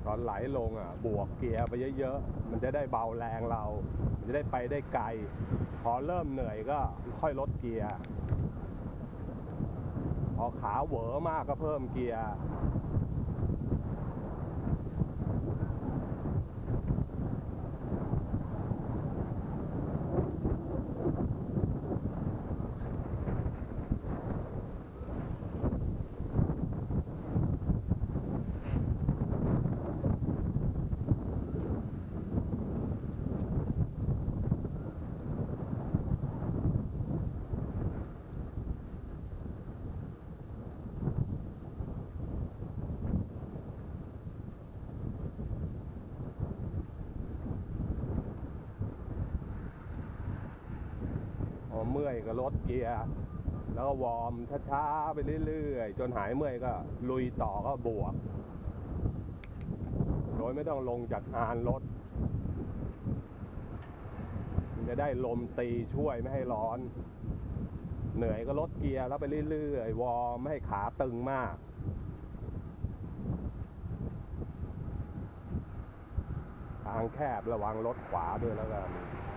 อนไหลลงบวกเกียร์ไปเยอะๆมันจะได้เบาแรงเรามันจะได้ไปได้ไกลพอเริ่มเหนื่อยก็ค่อยลดเกียร์พอขาเหวอมากก็เพิ่มเกียร์เมื่อยก็ลดเกียร์แล้วก็วอร์มช้าๆไปเรื่อยๆจนหายเมื่อยก็ลุยต่อก็บวกโดยไม่ต้องลงจากอานรถมันจะได้ลมตีช่วยไม่ให้ร้อนเหนื่อยก็ลดเกียร์แล้วไปเรื่อยๆวอร์มไม่ให้ขาตึงมากทางแคบระวังรถขวาด้วยแล้วกัน